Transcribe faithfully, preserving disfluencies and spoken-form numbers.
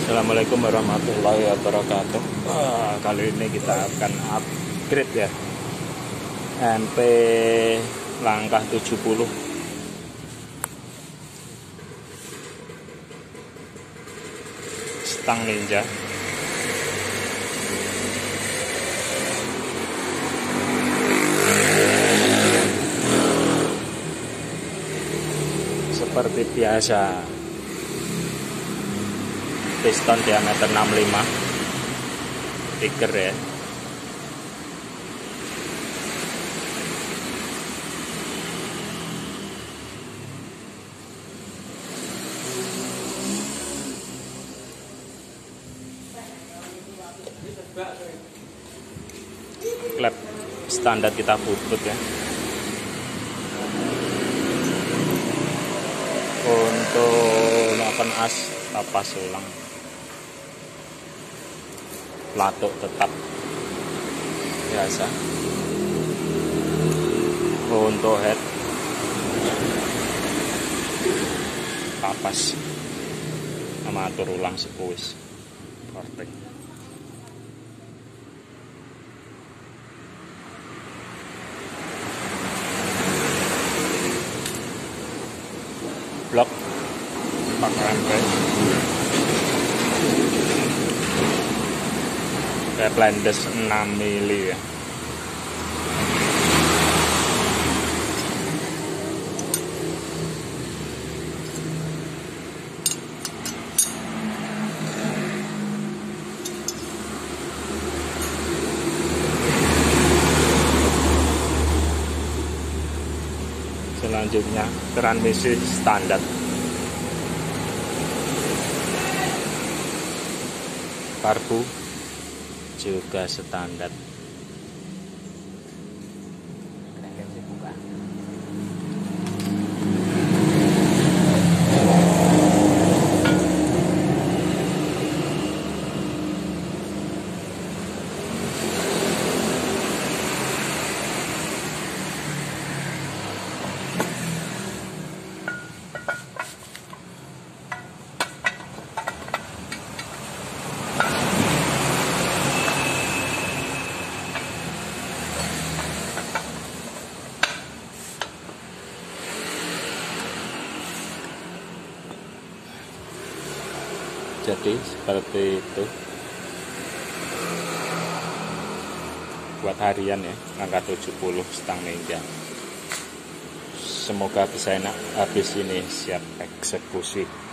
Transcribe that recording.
Assalamualaikum warahmatullahi wabarakatuh. Wah, kali ini kita akan upgrade ya M P langkah tujuh puluh stang Ninja. Seperti biasa, piston diameter enam puluh lima, tiger ya. Klep standar kita butut ya. Untuk noken as tapas ulang, latuk tetap biasa. Untuk head tapas sama atur ulang sepuis kortek. Blok pakai M P kayak blendes enam mili ya. Selanjutnya transmisi standar, karbu juga standar. Jadi seperti itu buat harian ya, angka tujuh puluh stang Ninja. Semoga bisa enak, habis ini siap eksekusi.